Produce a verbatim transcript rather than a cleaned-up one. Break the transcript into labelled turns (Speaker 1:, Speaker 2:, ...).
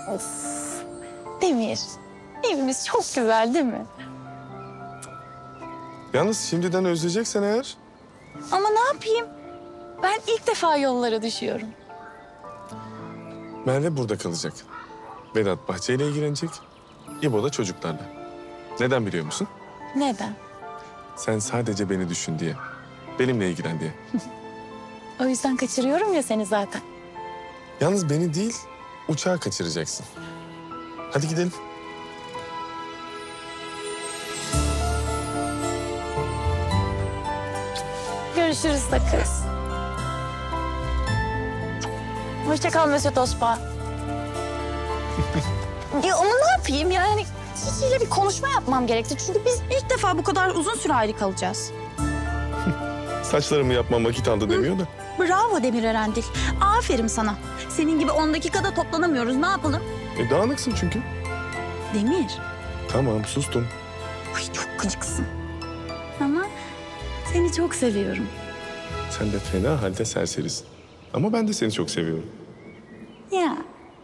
Speaker 1: Of. Demir, evimiz çok güzel değil mi?
Speaker 2: Yalnız şimdiden özleyeceksen eğer...
Speaker 1: Ama ne yapayım? Ben ilk defa yollara düşüyorum.
Speaker 2: Merve burada kalacak. Vedat bahçeyle ilgilenecek. İbo da çocuklarla. Neden biliyor musun?
Speaker 1: Neden?
Speaker 2: Sen sadece beni düşün diye. Benimle ilgilen diye.
Speaker 1: O yüzden kaçırıyorum ya seni zaten.
Speaker 2: Yalnız beni değil, uçağı kaçıracaksın. Hadi gidelim.
Speaker 1: Görüşürüz sakız. Hoşça kal Mesut Ospa. Ya ama ne yapayım yani? Sizinle bir konuşma yapmam gerekti. Çünkü biz ilk defa bu kadar uzun süre ayrı kalacağız.
Speaker 2: Saçlarımı yapmam vakit aldı demiyor da.
Speaker 1: Bravo Demir Erendil. Aferin sana. Senin gibi on dakikada toplanamıyoruz. Ne yapalım?
Speaker 2: E, dağınıksın çünkü.
Speaker 1: Demir.
Speaker 2: Tamam, sustum.
Speaker 1: Ay çok gıcıksın. Ama seni çok seviyorum.
Speaker 2: Sen de fena halde serserisin. Ama ben de seni çok seviyorum.
Speaker 1: Ya.